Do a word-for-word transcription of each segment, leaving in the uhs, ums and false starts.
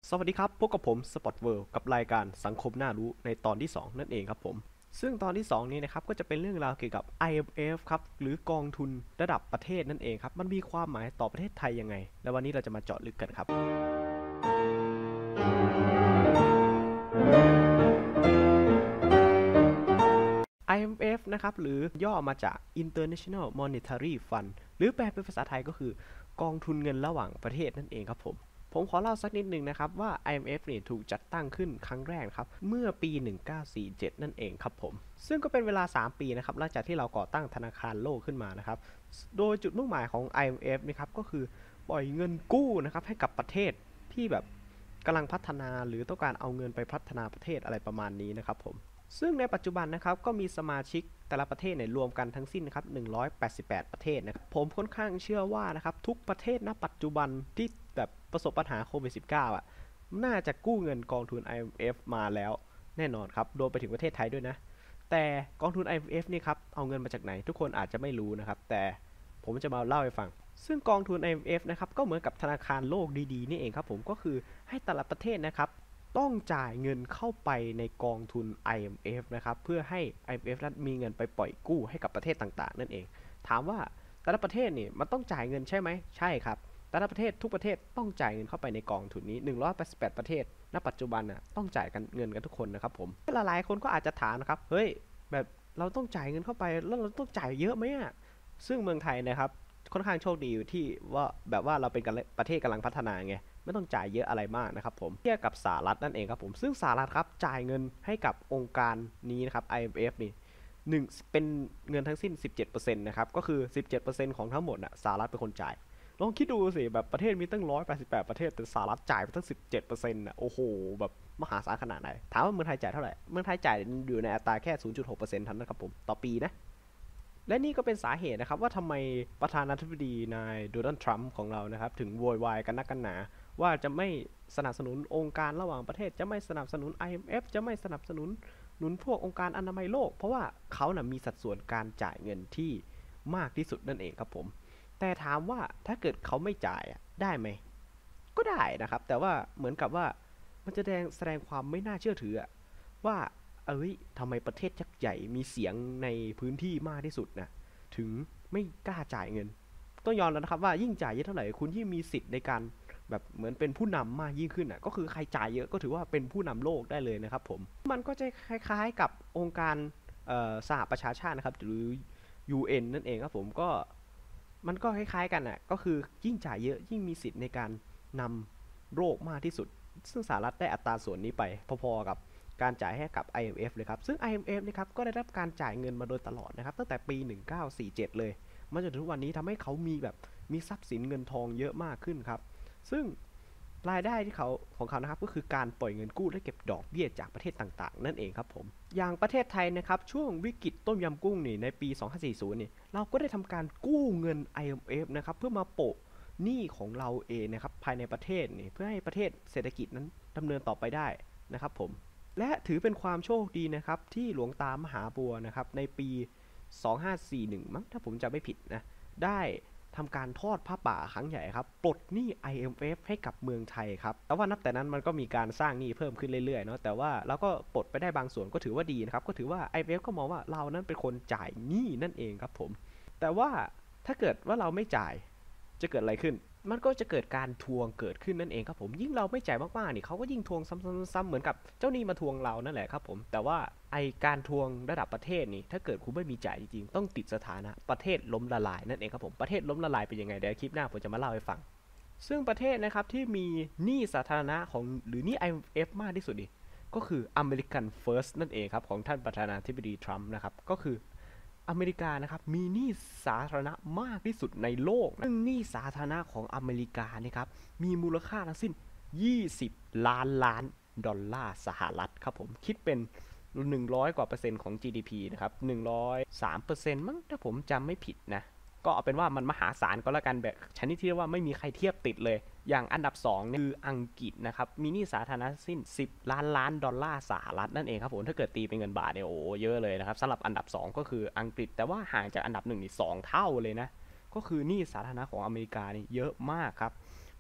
สวัสดีครับพบกับผมสปอตเวิลด์กับรายการสังคมน่ารู้ในตอนที่สองนั่นเองครับผมซึ่งตอนที่สองนี้นะครับก็จะเป็นเรื่องราวเกี่ยวกับ ไอ เอ็ม เอฟ ครับหรือกองทุนระดับประเทศนั่นเองครับมันมีความหมายต่อประเทศไทยยังไงและวันนี้เราจะมาเจาะลึกกันครับ ไอ เอ็ม เอฟ นะครับหรือย่อมาจาก International Monetary Fund หรือแปลเป็นภาษาไทยก็คือกองทุนเงินระหว่างประเทศนั่นเองครับผมผมขอเล่าสักนิดนึงนะครับว่า ไอ เอ็ม เอฟ นี่ถูกจัดตั้งขึ้นครั้งแรกครับเมื่อปี หนึ่งเก้าสี่เจ็ด นั่นเองครับผมซึ่งก็เป็นเวลา สาม ปีนะครับหลังจากที่เราก่อตั้งธนาคารโลกขึ้นมานะครับโดยจุดมุ่งหมายของ ไอ เอ็ม เอฟ นะครับก็คือปล่อยเงินกู้นะครับให้กับประเทศที่แบบกำลังพัฒนาหรือต้องการเอาเงินไปพัฒนาประเทศอะไรประมาณนี้นะครับผม ซึ่งในปัจจุบันนะครับก็มีสมาชิกแต่ละประเทศเนี่ยรวมกันทั้งสิ้นนะครับหนึ่งร้อยแปดสิบแปดประเทศนะครับผมค่อนข้างเชื่อว่านะครับทุกประเทศณปัจจุบันที่แบบประสบปัญหาโควิด สิบเก้า อ่ะน่าจะกู้เงินกองทุน ไอ เอ็ม เอฟ มาแล้วแน่นอนครับรวมไปถึงประเทศไทยด้วยนะแต่กองทุน ไอ เอ็ม เอฟ นี่ครับเอาเงินมาจากไหนทุกคนอาจจะไม่รู้นะครับแต่ผมจะมาเล่าให้ฟังซึ่งกองทุน ไอ เอ็ม เอฟ นะครับก็เหมือนกับธนาคารโลกดีๆนี่เองครับผมก็คือให้แต่ละประเทศนะครับ ต้องจ่ายเงินเข้าไปในกองทุน ไอ เอ็ม เอฟ นะครับเพื่อให้ ไอ เอ็ม เอฟ นั้นมีเงินไปปล่อยกู้ให้กับประเทศต่างๆนั่นเองถามว่าแต่ละประเทศนี่มันต้องจ่ายเงินใช่ไหมใช่ครับแต่ละประเทศทุกประเทศต้องจ่ายเงินเข้าไปในกองทุนนี้หนึ่งร้อยแปดสิบแปดประเทศณปัจจุบันน่ะต้องจ่ายกันเงินกันทุกคนนะครับผมหลายๆคนก็อาจจะถามนะครับเฮ้ยแบบเราต้องจ่ายเงินเข้าไปแล้วเราต้องจ่ายเยอะไหมอ่ะซึ่งเมืองไทยนะครับค่อนข้างโชคดีอยู่ที่ว่าแบบว่าเราเป็นประเทศกำลังพัฒนาไง ไม่ต้องจ่ายเยอะอะไรมากนะครับผมเทียบกับสหรัฐนั่นเองครับผมซึ่งสหรัฐครับจ่ายเงินให้กับองค์การนี้นะครับ ไอ เอ็ม เอฟ นี่หนึ่งเป็นเงินทั้งสิ้น สิบเจ็ดเปอร์เซ็นต์ นะครับก็คือ สิบเจ็ดเปอร์เซ็นต์ ของทั้งหมดน่ะสหรัฐเป็นคนจ่ายลองคิดดูสิแบบประเทศมีตั้งหนึ่งร้อยแปดสิบแปดประเทศแต่สหรัฐจ่ายไปตั้ง สิบเจ็ดเปอร์เซ็นต์ น่ะโอ้โหแบบมหาศาลขนาดไหนถามว่าเมืองไทยจ่ายเท่าไหร่เมืองไทยจ่ายอยู่ในอัตราแค่ ศูนย์จุดหกเปอร์เซ็นต์ เท่านั้นครับผมต่อปีนะ และนี่ก็เป็นสาเหตุนะครับว่าทำไมประธานาธิบดีนายโดนัลด์ทรัมป์ของเรานะครับถึงโวยวายกันนักกันหนาว่าจะไม่สนับสนุนองค์การระหว่างประเทศจะไม่สนับสนุน ไอ เอ็ม เอฟ จะไม่สนับสนุนหนุนพวกองค์การอนามัยโลกเพราะว่าเขานะ่ะมีสัดส่วนการจ่ายเงินที่มากที่สุดนั่นเองครับผมแต่ถามว่าถ้าเกิดเขาไม่จ่ายได้ไหมก็ได้นะครับแต่ว่าเหมือนกับว่ามันจะแสดงแสดงความไม่น่าเชื่อถือว่าเอ้ยทำไมประเทศยักษ์ใหญ่มีเสียงในพื้นที่มากที่สุดนะ ถึงไม่กล้าจ่ายเงินต้องยอมแล้วนะครับว่ายิ่งจ่ายเยอะเท่าไหร่คุณยิ่งมีสิทธิ์ในการแบบเหมือนเป็นผู้นำมากยิ่งขึ้นอ่ะก็คือใครจ่ายเยอะก็ถือว่าเป็นผู้นำโลกได้เลยนะครับผมมันก็จะคล้ายๆกับองค์การสหประชาชาตินะครับหรือ ยู เอ็น นั่นเองครับผมก็มันก็คล้ายๆกันอ่ะก็คือยิ่งจ่ายเยอะยิ่งมีสิทธิ์ในการนำโลกมากที่สุดซึ่งสหรัฐได้อัตราส่วนนี้ไปพอๆกับ การจ่ายให้กับ ไอ เอ็ม เอฟ เลยครับซึ่ง ไอ เอ็ม เอฟ นะครับก็ได้รับการจ่ายเงินมาโดยตลอดนะครับตั้งแต่ปีหนึ่งเก้าสี่เจ็ดเลยมาจนถึงทุกวันนี้ทำให้เขามีแบบมีทรัพย์สินเงินทองเยอะมากขึ้นครับซึ่งรายได้ที่เขาของเขานะครับก็คือการปล่อยเงินกู้และเก็บดอกเบี้ยจากประเทศต่างๆนั่นเองครับผมอย่างประเทศไทยนะครับช่วงวิกฤตต้มยำกุ้งนี่ในปีสองพันห้าร้อยนี่เราก็ได้ทำการกู้เงิน ไอ เอ็ม เอฟ นะครับเพื่อมาโปะหนี้ของเราเองนะครับภายในประเทศนี่เพื่อให้ประเทศเศรษฐกิจนั้นดำเนินต่อไปได้นะครับผม และถือเป็นความโชคดีนะครับที่หลวงตามหาบัวนะครับในปีสองพันห้าร้อยสี่สิบเอ็ดมั้งถ้าผมจำไม่ผิดนะได้ทำการทอดผ้าป่าครั้งใหญ่ครับปลดหนี้ ไอ เอ็ม เอฟ ให้กับเมืองไทยครับแต่ว่านับแต่นั้นมันก็มีการสร้างหนี้เพิ่มขึ้นเรื่อยๆเนาะแต่ว่าเราก็ปลดไปได้บางส่วนก็ถือว่าดีนะครับก็ถือว่า ไอ เอ็ม เอฟ ก็มองว่าเรานั้นเป็นคนจ่ายหนี้นั่นเองครับผมแต่ว่าถ้าเกิดว่าเราไม่จ่ายจะเกิดอะไรขึ้น มันก็จะเกิดการทวงเกิดขึ้นนั่นเองครับผมยิ่งเราไม่จ่ายมากๆนี่เขาก็ยิ่งทวงซ้ำๆๆเหมือนกับเจ้าหนี้มาทวงเรานั่นแหละครับผมแต่ว่าไอการทวงระดับประเทศนี่ถ้าเกิดคุณไม่มีจ่ายจริงๆต้องติดสถานะประเทศล้มละลายนั่นเองครับผมประเทศล้มละลายเป็นยังไงเดี๋ยวคลิปหน้าผมจะมาเล่าให้ฟังซึ่งประเทศนะครับที่มีหนี้สาธารณะของหรือหนี้ ไอ เอ็ม เอฟ มากที่สุดนี่ก็คือ American First นั่นเองครับของท่านประธานาธิบดีทรัมป์นะครับก็คือ อเมริกานะครับมีหนี้สาธารณะมากที่สุดในโลกซึ่งหนี้สาธารณะของอเมริกานี่ครับมีมูลค่าทั้งสิ้นยี่สิบล้านล้านดอลลาร์สหรัฐครับผมคิดเป็นหนึ่งร้อยกว่าเปอร์เซ็นต์ของ จี ดี พี นะครับหนึ่งร้อยสามเปอร์เซ็นต์มั้งถ้าผมจำไม่ผิดนะก็เอาเป็นว่ามันมหาศาลก็แล้วกันแบบชนิดที่เรียกว่าไม่มีใครเทียบติดเลยอย่างอันดับสองคืออังกฤษนะครับมีหนี้สาธารณะสิ้นสิบล้านล้านดอลลาร์สหรัฐนั่นเองครับผมถ้าเกิดตีเป็นเงินบาทเนี่ยโอ้เยอะเลยนะครับสำหรับอันดับสองก็คืออังกฤษแต่ว่าห่างจากอันดับหนึ่งนี่สองเท่าเลยนะก็คือหนี้สาธารณะของอเมริกานี่เยอะมากครับ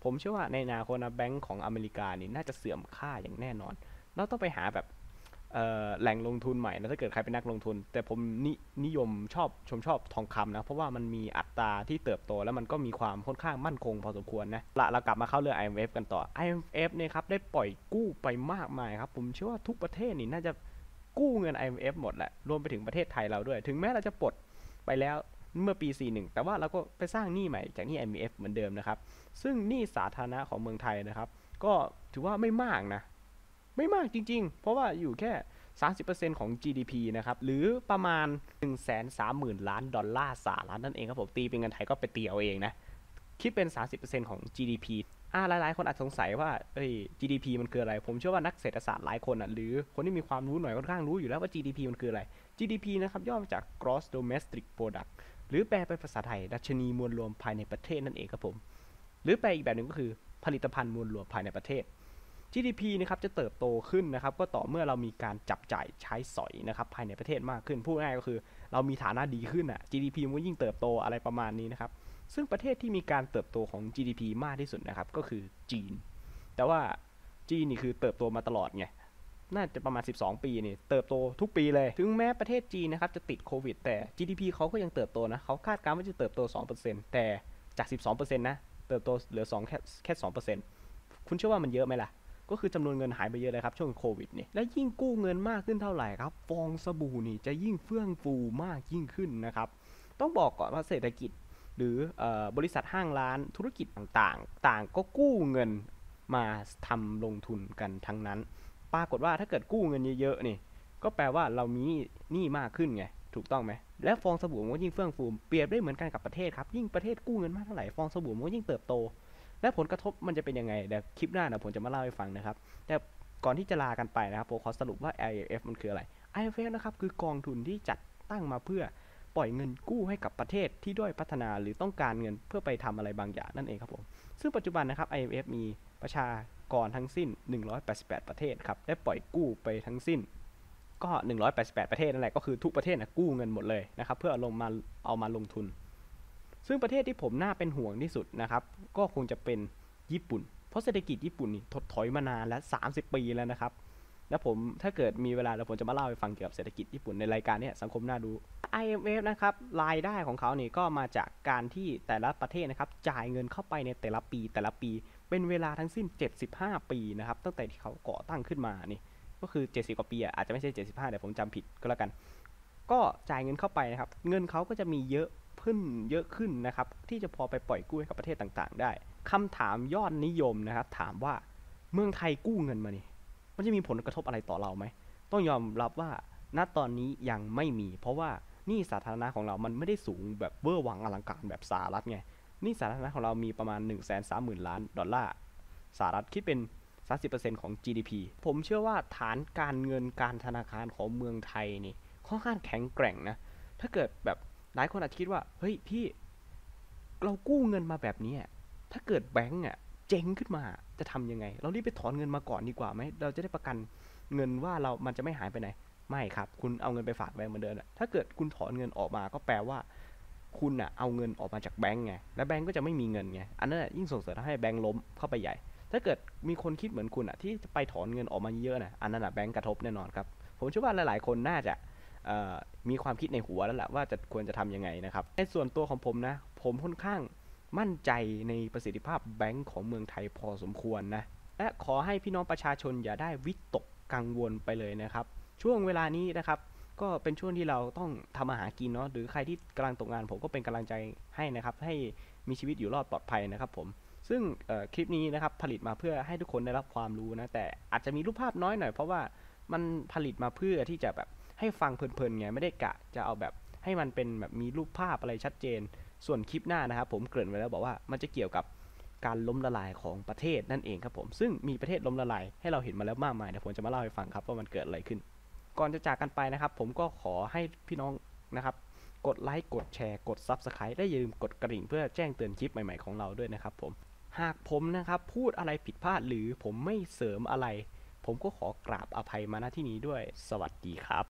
ผมเชื่อว่าในอนาคตนะแบงก์ของอเมริกานี่น่าจะเสื่อมค่าอย่างแน่นอนเราต้องไปหาแบบแหล่งลงทุนใหม่นะถ้าเกิดใครเป็นนักลงทุนแต่ผมนนิยมชอบชมชอบทองคำนะเพราะว่ามันมีอัตราที่เติบโตแล้วมันก็มีความค่อนข้างมั่นคงพอสมควรนะละเรากลับมาเข้าเรื่อง ไอ เอ็ม เอฟ กันต่อ ไอ เอ็ม เอฟ เนี่ยครับได้ปล่อยกู้ไปมากมายครับผมเชื่อว่าทุกประเทศนี่น่าจะกู้เงิน ไอ เอ็ม เอฟ หมดแหละรวมไปถึงประเทศไทยเราด้วยถึงแม้เราจะปลดไปแล้วเมื่อปีสี่สิบเอ็ดแต่ว่าเราก็ไปสร้างหนี้ใหม่จากหนี้ ไอ เอ็ม เอฟ เหมือนเดิมนะครับซึ่งหนี้สาธารณะของเมืองไทยนะครับก็ถือว่าไม่มากนะไม่มากจริงๆเพราะว่าอยู่แค่สามสิบเปอร์เซ็นต์ ของ จี ดี พี นะครับหรือประมาณ หนึ่งแสนสามหมื่น ล้านดอลลาร์สหรัฐนั่นเองครับผมตีเป็นเงินไทยก็ไปตีเอาเองนะคิดเป็น สามสิบเปอร์เซ็นต์ ของ จี ดี พี อ่าหลายๆคนอาจสงสัยว่าเอ้ย จี ดี พี มันคืออะไรผมเชื่อว่านักเศรษฐศาสตร์หลายคนอ่ะหรือคนที่มีความรู้หน่อยค่อนข้างรู้อยู่แล้วว่า จี ดี พี มันคืออะไร จี ดี พี นะครับย่อมาจาก Gross Domestic Product หรือแปลเป็นภาษาไทยดัชนีมวลรวมภายในประเทศนั่นเองครับผมหรือแปลอีกแบบหนึ่งก็คือผลิตภัณฑ์มวลรวมภายในประเทศ จี ดี พี นะครับจะเติบโตขึ้นนะครับก็ต่อเมื่อเรามีการจับจ่ายใช้สอยนะครับภายในประเทศมากขึ้นพูดง่ายก็คือเรามีฐานะดีขึ้นอ่ะ จี ดี พี มันก็ยิ่งเติบโตอะไรประมาณนี้นะครับซึ่งประเทศที่มีการเติบโตของ จี ดี พี มากที่สุดนะครับก็คือจีนแต่ว่าจีนนี่คือเติบโตมาตลอดไงน่าจะประมาณสิบสองปีนี่เติบโตทุกปีเลยถึงแม้ประเทศจีนนะครับจะติดโควิดแต่ จี ดี พี เขาก็ยังเติบโตนะเขาคาดการณ์ว่าจะเติบโต สองเปอร์เซ็นต์ แต่จาก สิบสองเปอร์เซ็นต์ นะเติบโตเหลือสองแค่แค่ สองเปอร์เซ็นต์ คุณเชื่อว่ามันเยอะไหมล่ะก็คือจำนวนเงินหายไปเยอะเลยครับช่วงโควิดนี่และยิ่งกู้เงินมากขึ้นเท่าไหร่ครับฟองสบู่นี่จะยิ่งเฟื่องฟูมากยิ่งขึ้นนะครับต้องบอกก่อนว่าเศรษฐกิจหรือบริษัทห้างร้านธุรกิจต่างๆต่างก็กู้เงินมาทำลงทุนกันทั้งนั้นปรากฏว่าถ้าเกิดกู้เงินเยอะๆนี่ก็แปลว่าเรามีหนี้มากขึ้นไงถูกต้องไหมและฟองสบู่มันก็ยิ่งเฟื่องฟูเปรียบได้เหมือนกันกับประเทศครับยิ่งประเทศกู้เงินมากเท่าไหร่ฟองสบู่มันก็ยิ่งเติบโตและผลกระทบมันจะเป็นยังไงเดี๋ยวคลิปหน้านะผมจะมาเล่าให้ฟังนะครับแต่ก่อนที่จะลากันไปนะครับผมขอสรุปว่า ไอ เอ็ม เอฟ มันคืออะไร ไอ เอ็ม เอฟ นะครับคือกองทุนที่จัดตั้งมาเพื่อปล่อยเงินกู้ให้กับประเทศที่ด้อยพัฒนาหรือต้องการเงินเพื่อไปทำอะไรบางอย่างนั่นเองครับผมซึ่งปัจจุบันนะครับ ไอ เอ็ม เอฟ มีประชากรทั้งสิ้นหนึ่งร้อยแปดสิบแปดประเทศครับได้ปล่อยกู้ไปทั้งสิ้นก็หนึ่งร้อยแปดสิบแปดประเทศนั่นแหละก็คือทุกประเทศนะกู้เงินหมดเลยนะครับเพื่อเอาลงมาเอามาลงทุนซึ่งประเทศที่ผมน่าเป็นห่วงที่สุดนะครับก็คงจะเป็นญี่ปุ่นเพราะเศรษฐกิจญี่ปุ่นนี่ถดถอยมานานแล้วสามสิบปีแล้วนะครับแล้วผมถ้าเกิดมีเวลาแล้วผมจะมาเล่าให้ฟังเกี่ยวกับเศรษฐกิจญี่ปุ่นในรายการนี้สังคมน่าดู ไอ เอ็ม เอฟ นะครับรายได้ของเขานี่ก็มาจากการที่แต่ละประเทศนะครับจ่ายเงินเข้าไปในแต่ละปีแต่ละปีเป็นเวลาทั้งสิ้นเจ็ดสิบห้าปีนะครับตั้งแต่ที่เขาก่อตั้งขึ้นมานี่ก็คือเจ็ดสิบกว่าปีอ่ะอาจจะไม่ใช่เจ็ดสิบห้าแต่ผมจำผิดก็แล้วกันก็จ่ายเงินเข้าไปนะครับเงินเขาก็จะมีเยอะขึ้นเยอะขึ้นนะครับที่จะพอไปปล่อยกู้ให้กับประเทศต่างๆได้คำถามยอดนิยมนะครับถามว่าเมืองไทยกู้เงินมานี่มันจะมีผลกระทบอะไรต่อเราไหมต้องยอมรับว่าณตอนนี้ยังไม่มีเพราะว่าหนี้สาธารณะของเรามันไม่ได้สูงแบบเวอร์วังอลังการแบบสหรัฐไงหนี้สาธารณะของเรามีประมาณ หนึ่งแสนสามหมื่น ล้านดอลลาร์สหรัฐคิดเป็น สามสิบเปอร์เซ็นต์ ของ จี ดี พี ผมเชื่อว่าฐานการเงินการธนาคารของเมืองไทยนี่ค่อนข้างแข็งแกร่งนะถ้าเกิดแบบหลายคนอาจจะคิดว่าเฮ้ยพี่เรากู้เงินมาแบบนี้ถ้าเกิดแบงก์อ่ะเจ๊งขึ้นมาจะทำยังไงเรารีบไปถอนเงินมาก่อนดีกว่าไหมเราจะได้ประกันเงินว่าเรามันจะไม่หายไปไหนไม่ครับคุณเอาเงินไปฝากแบงก์เหมือนเดิมถ้าเกิดคุณถอนเงินออกมาก็แปลว่าคุณอ่ะเอาเงินออกมาจากแบงก์ไงและแบงก์ก็จะไม่มีเงินไงอันนั้นยิ่งส่งเสริมให้แบงก์ล้มเข้าไปใหญ่ถ้าเกิดมีคนคิดเหมือนคุณอ่ะที่จะไปถอนเงินออกมาเยอะนะอันนั้นอ่ะแบงก์กระทบแน่นอนครับผมเชื่อว่าหลายๆคนน่าจะมีความคิดในหัวแล้วแหละว่าจะควรจะทำยังไงนะครับในส่วนตัวของผมนะผมค่อนข้างมั่นใจในประสิทธิภาพแบงก์ของเมืองไทยพอสมควรนะและขอให้พี่น้องประชาชนอย่าได้วิตกกังวลไปเลยนะครับช่วงเวลานี้นะครับก็เป็นช่วงที่เราต้องทำอาหารกินเนาะหรือใครที่กำลังตกงานผมก็เป็นกำลังใจให้นะครับให้มีชีวิตอยู่รอดปลอดภัยนะครับผมซึ่งคลิปนี้นะครับผลิตมาเพื่อให้ทุกคนได้รับความรู้นะแต่อาจจะมีรูปภาพน้อยหน่อยเพราะว่ามันผลิตมาเพื่อที่จะแบบให้ฟังเพลินๆไงไม่ได้กะจะเอาแบบให้มันเป็นแบบมีรูปภาพอะไรชัดเจนส่วนคลิปหน้านะครับผมเกริ่นไว้แล้วบอกว่ามันจะเกี่ยวกับการล้มละลายของประเทศนั่นเองครับผมซึ่งมีประเทศล้มละลายให้เราเห็นมาแล้วมากมายเดี๋ยวผมจะมาเล่าให้ฟังครับว่ามันเกิดอะไรขึ้นก่อนจะจากกันไปนะครับผมก็ขอให้พี่น้องนะครับกดไลค์กดแชร์กด ซับสไครบ์ และอย่าลืมกดกระดิ่งเพื่อแจ้งเตือนคลิปใหม่ๆของเราด้วยนะครับผมหากผมนะครับพูดอะไรผิดพลาดหรือผมไม่เสริมอะไรผมก็ขอกราบอภัยมาณที่นี้ด้วยสวัสดีครับ